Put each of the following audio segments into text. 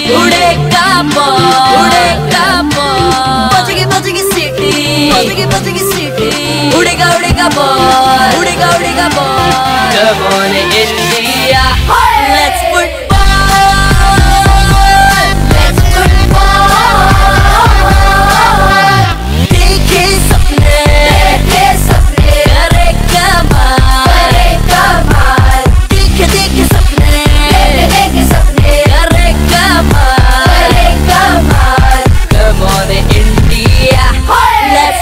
उड़ेगा बॉल, उड़ेगा बॉल, बजेगी सीटी, बजेगी सीटी, उड़ेगा उड़ेगा बॉल, उड़ेगा उड़ेगा ball. Come on India, let's football, let's football। देखे सपने करे कमाल, देखे सपने करे कमाल। Come on India, let's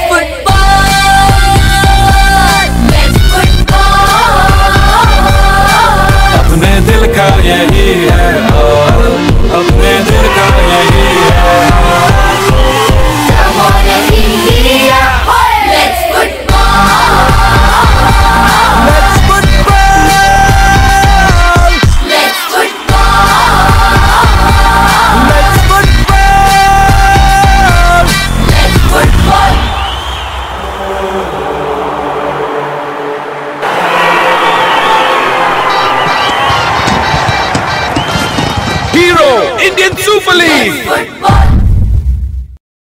football, let's football। अपने दिल का यही है हाल, अपने दिल का यही है। Come on India, let's football, Let's football, let's football, let's football, let's football। Hero Indian Super League। Football।